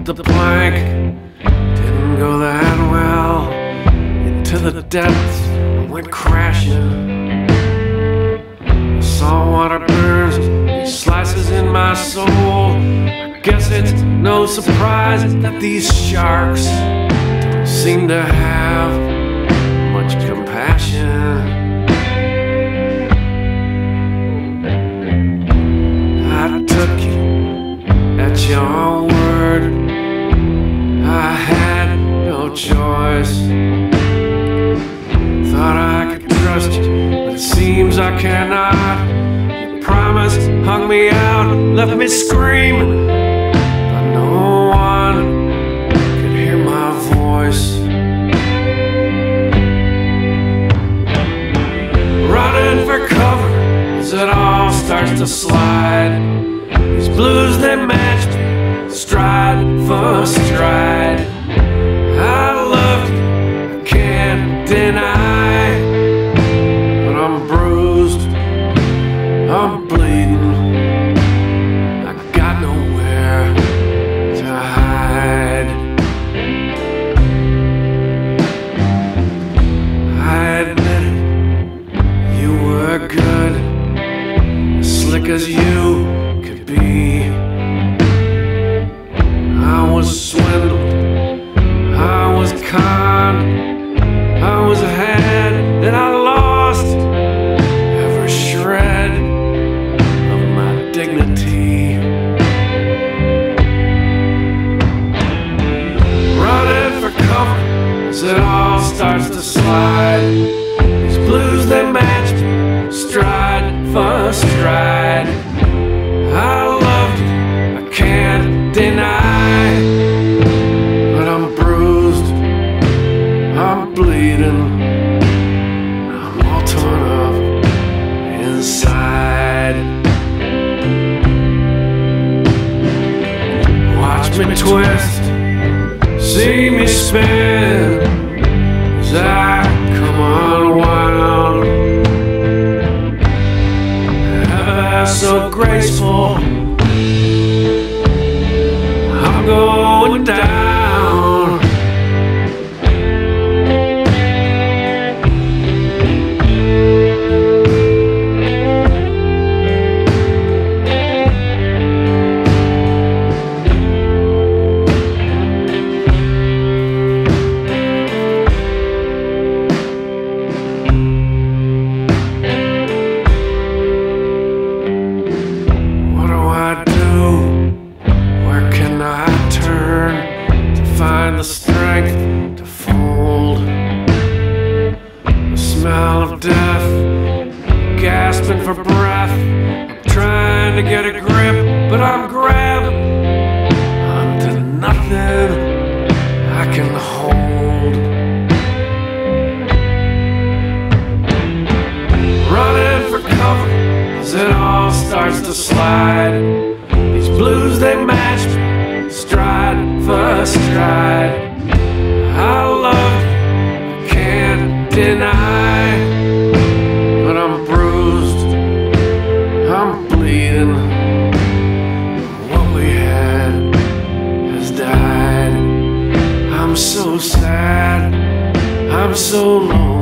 the plank didn't go that well. Into the depths I went crashing. Saltwater burns these slices in my soul. I guess it's no surprise that these sharks don't seem to have much compassion. I took you at your word. I had no choice. Thought I could trust you, but it seems I cannot. You promised, hung me out, left me screaming, but no one could hear my voice. Running for cover as it all starts to slide. These blues, they match me, stride for stride. I loved you, I can't deny, but I'm bruised, I'm bleeding, I got nowhere to hide. I admit it, you were good, as slick as you could be. I was swindled, I was conned, I was ahead, and I lost every shred of my dignity. Running for cover as it all starts to slide. These blues, they match me, stride for stride. I loved you, I can't deny, but I'm bruised, I'm bleeding, I'm all torn up inside. Watch me twist, see me spin as I come unwound. Ever so graceful, I'm going down. What do I do? Where can I turn to find the strength to fold? The smell of death, gasping for breath. I'm trying to get a grip, but I'm grabbing onto nothing I can hold. Running for cover as it all starts to slide. These blues, they match me, stride for stride. I love you, I can't deny, but I'm bruised, I'm bleeding. What we had has died. I'm so sad, I'm so lonely.